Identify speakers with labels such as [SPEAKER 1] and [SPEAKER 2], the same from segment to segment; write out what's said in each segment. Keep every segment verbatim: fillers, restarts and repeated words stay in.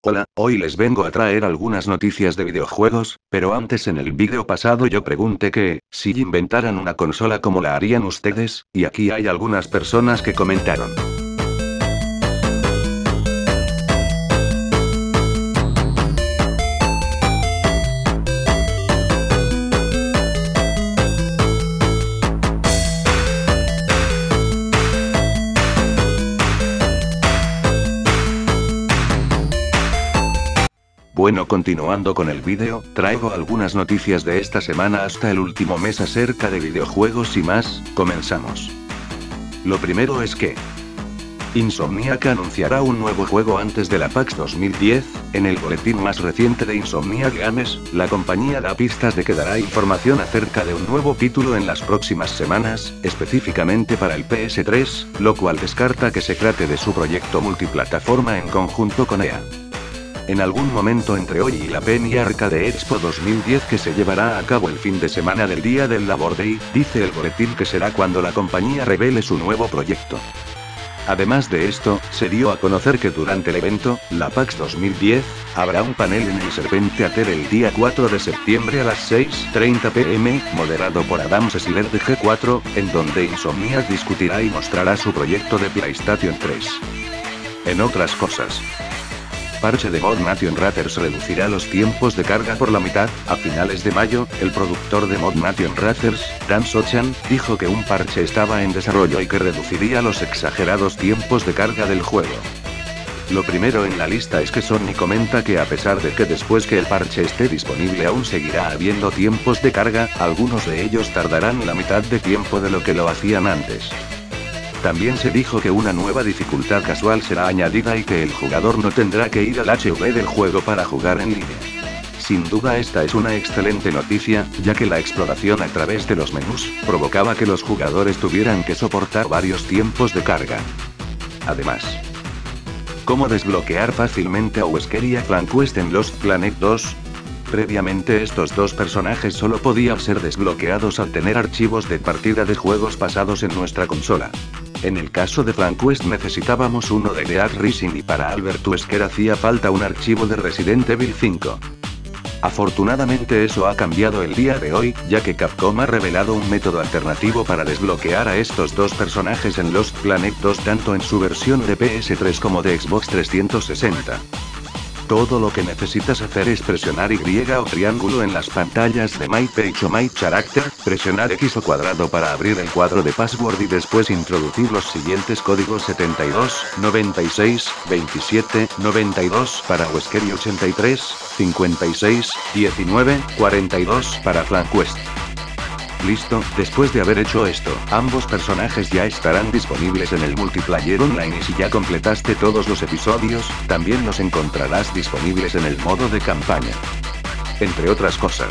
[SPEAKER 1] Hola, hoy les vengo a traer algunas noticias de videojuegos, pero antes en el vídeo pasado yo pregunté que, si inventaran una consola ¿cómo la harían ustedes? Y aquí hay algunas personas que comentaron. Bueno, continuando con el vídeo, traigo algunas noticias de esta semana hasta el último mes acerca de videojuegos y más. Comenzamos. Lo primero es que Insomniac anunciará un nuevo juego antes de la PAX dos mil diez. En el boletín más reciente de Insomniac Games, la compañía da pistas de que dará información acerca de un nuevo título en las próximas semanas, específicamente para el P S tres, lo cual descarta que se trate de su proyecto multiplataforma en conjunto con E A. En algún momento entre hoy y la Penny Arcade Expo dos mil diez, que se llevará a cabo el fin de semana del día del Labor Day, dice el boletín que será cuando la compañía revele su nuevo proyecto. Además de esto, se dio a conocer que durante el evento, la PAX dos mil diez, habrá un panel en el Serpent Theater el día cuatro de septiembre a las seis treinta pm, moderado por Adam Sessler de G cuatro, en donde Insomniac discutirá y mostrará su proyecto de PlayStation tres. En otras cosas, parche de Mod Nation Raiders reducirá los tiempos de carga por la mitad. A finales de mayo, el productor de Mod Nation Raiders, Dan Sochan, dijo que un parche estaba en desarrollo y que reduciría los exagerados tiempos de carga del juego. Lo primero en la lista es que Sony comenta que a pesar de que después que el parche esté disponible aún seguirá habiendo tiempos de carga, algunos de ellos tardarán la mitad de tiempo de lo que lo hacían antes. También se dijo que una nueva dificultad casual será añadida y que el jugador no tendrá que ir al H U D del juego para jugar en línea. Sin duda esta es una excelente noticia, ya que la exploración a través de los menús provocaba que los jugadores tuvieran que soportar varios tiempos de carga. Además, ¿cómo desbloquear fácilmente a Wesker y a FlyQuest en Lost Planet dos? Previamente estos dos personajes solo podían ser desbloqueados al tener archivos de partida de juegos pasados en nuestra consola. En el caso de FlyQuest necesitábamos uno de Dead Rising y para Albert Wesker hacía falta un archivo de Resident Evil cinco. Afortunadamente eso ha cambiado el día de hoy, ya que Capcom ha revelado un método alternativo para desbloquear a estos dos personajes en Lost Planet dos tanto en su versión de P S tres como de Xbox trescientos sesenta. Todo lo que necesitas hacer es presionar Y o triángulo en las pantallas de My Page o My Character, presionar X o cuadrado para abrir el cuadro de password y después introducir los siguientes códigos: setenta y dos, noventa y seis, veintisiete, noventa y dos para Wesker y ochenta y tres, cincuenta y seis, diecinueve, cuarenta y dos para FlyQuest. Listo, después de haber hecho esto, ambos personajes ya estarán disponibles en el multiplayer online y si ya completaste todos los episodios, también los encontrarás disponibles en el modo de campaña. Entre otras cosas,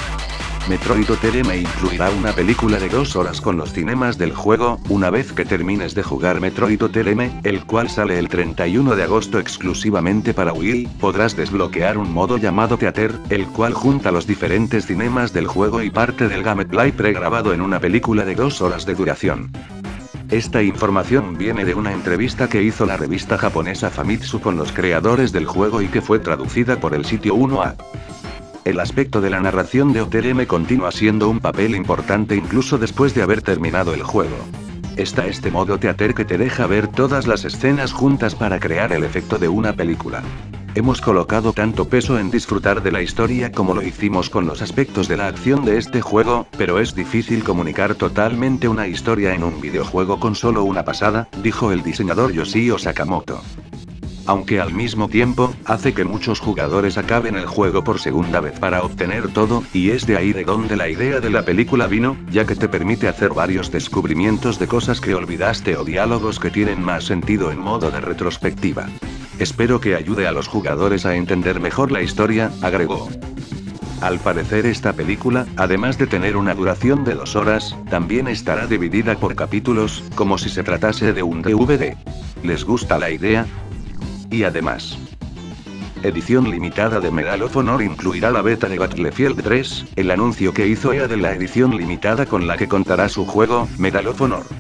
[SPEAKER 1] Metroid Other M incluirá una película de dos horas con los cinemas del juego, una vez que termines de jugar Metroid Other M, el cual sale el treinta y uno de agosto exclusivamente para Wii, podrás desbloquear un modo llamado Theater, el cual junta los diferentes cinemas del juego y parte del gameplay pregrabado en una película de dos horas de duración. Esta información viene de una entrevista que hizo la revista japonesa Famitsu con los creadores del juego y que fue traducida por el sitio uno A. El aspecto de la narración de Other M continúa siendo un papel importante incluso después de haber terminado el juego. Está este modo Theater que te deja ver todas las escenas juntas para crear el efecto de una película. Hemos colocado tanto peso en disfrutar de la historia como lo hicimos con los aspectos de la acción de este juego, pero es difícil comunicar totalmente una historia en un videojuego con solo una pasada, dijo el diseñador Yoshio Sakamoto. Aunque al mismo tiempo, hace que muchos jugadores acaben el juego por segunda vez para obtener todo, y es de ahí de donde la idea de la película vino, ya que te permite hacer varios descubrimientos de cosas que olvidaste o diálogos que tienen más sentido en modo de retrospectiva. Espero que ayude a los jugadores a entender mejor la historia, agregó. Al parecer esta película, además de tener una duración de dos horas, también estará dividida por capítulos, como si se tratase de un D V D. ¿Les gusta la idea? Y además, edición limitada de Medal of Honor incluirá la beta de Battlefield tres, el anuncio que hizo E A de la edición limitada con la que contará su juego, Medal of Honor.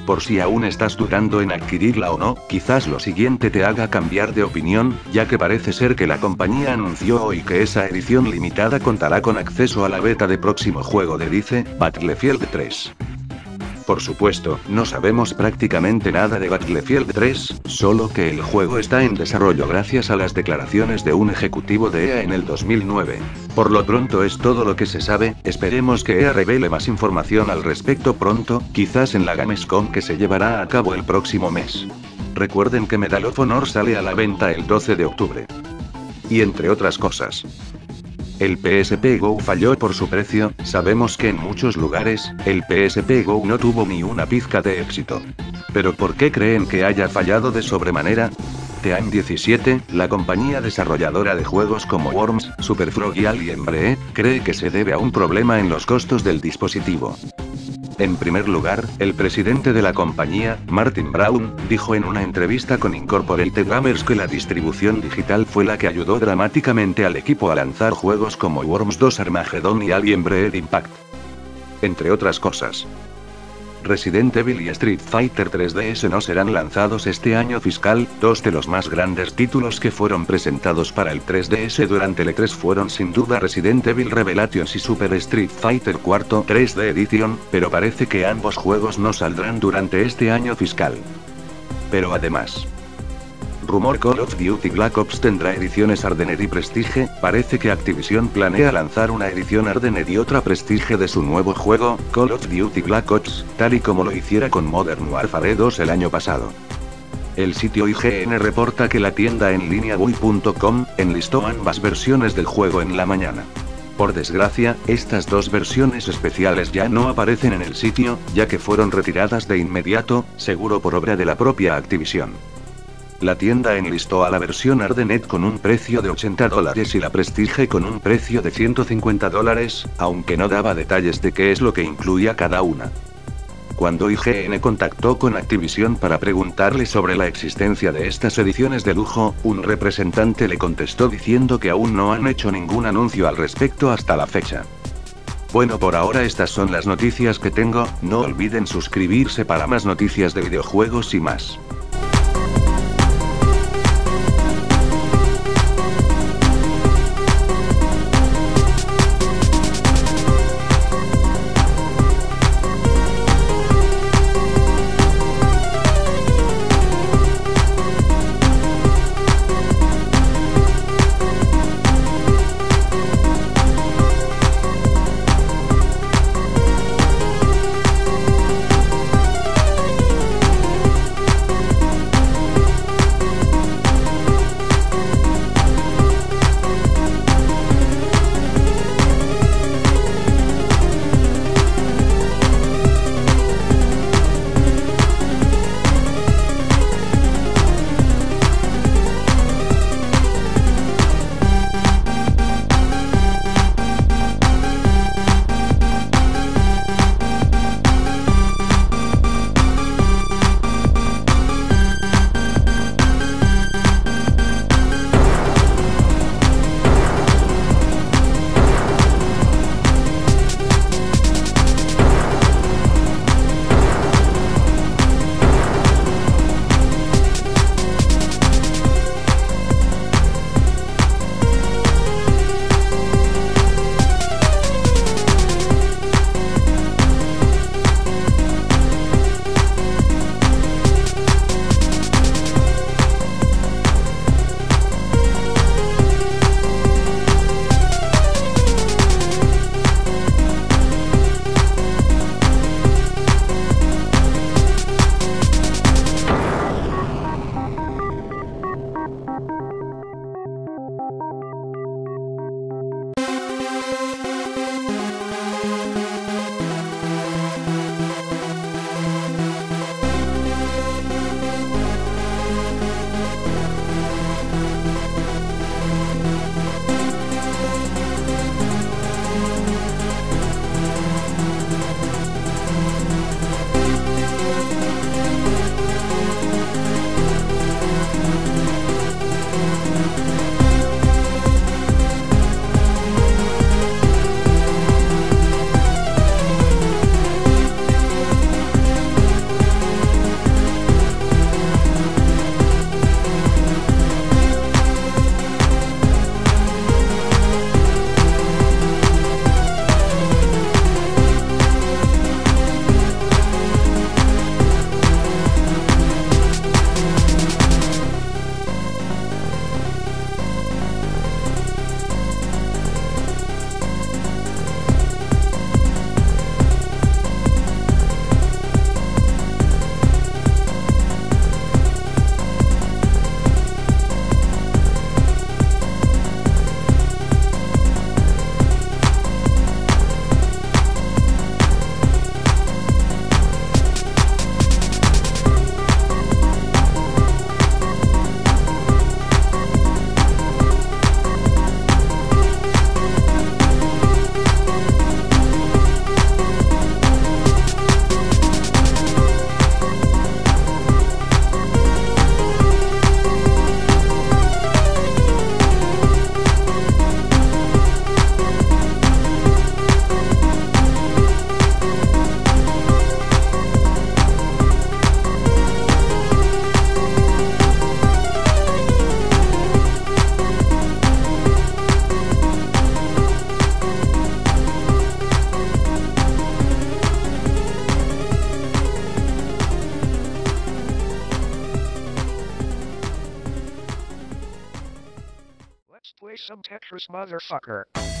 [SPEAKER 1] Por si aún estás dudando en adquirirla o no, quizás lo siguiente te haga cambiar de opinión, ya que parece ser que la compañía anunció hoy que esa edición limitada contará con acceso a la beta de próximo juego de D C, Battlefield tres. Por supuesto, no sabemos prácticamente nada de Battlefield tres, solo que el juego está en desarrollo gracias a las declaraciones de un ejecutivo de E A en el dos mil nueve. Por lo pronto es todo lo que se sabe, esperemos que E A revele más información al respecto pronto, quizás en la Gamescom que se llevará a cabo el próximo mes. Recuerden que Medal of Honor sale a la venta el doce de octubre. Y entre otras cosas. El P S P Go falló por su precio, sabemos que en muchos lugares, el P S P Go no tuvo ni una pizca de éxito. ¿Pero por qué creen que haya fallado de sobremanera? Team diecisiete, la compañía desarrolladora de juegos como Worms, Super Frog y Alien Breed, cree que se debe a un problema en los costos del dispositivo. En primer lugar, el presidente de la compañía, Martin Brown, dijo en una entrevista con Incorporated Gamers que la distribución digital fue la que ayudó dramáticamente al equipo a lanzar juegos como Worms dos Armageddon y Alien Breed Impact. Entre otras cosas. Resident Evil y Street Fighter tres D S no serán lanzados este año fiscal, dos de los más grandes títulos que fueron presentados para el tres D S durante el E tres fueron sin duda Resident Evil Revelations y Super Street Fighter cuatro tres D Edition, pero parece que ambos juegos no saldrán durante este año fiscal. Pero además... Rumor Call of Duty Black Ops tendrá ediciones Hardened y Prestige, parece que Activision planea lanzar una edición Hardened y otra Prestige de su nuevo juego, Call of Duty Black Ops, tal y como lo hiciera con Modern Warfare dos el año pasado. El sitio I G N reporta que la tienda en línea buy punto com enlistó ambas versiones del juego en la mañana. Por desgracia, estas dos versiones especiales ya no aparecen en el sitio, ya que fueron retiradas de inmediato, seguro por obra de la propia Activision. La tienda enlistó a la versión Hardened con un precio de ochenta dólares y la Prestige con un precio de ciento cincuenta dólares, aunque no daba detalles de qué es lo que incluía cada una. Cuando I G N contactó con Activision para preguntarle sobre la existencia de estas ediciones de lujo, un representante le contestó diciendo que aún no han hecho ningún anuncio al respecto hasta la fecha. Bueno, por ahora estas son las noticias que tengo, no olviden suscribirse para más noticias de videojuegos y más.
[SPEAKER 2] some Tetris motherfucker.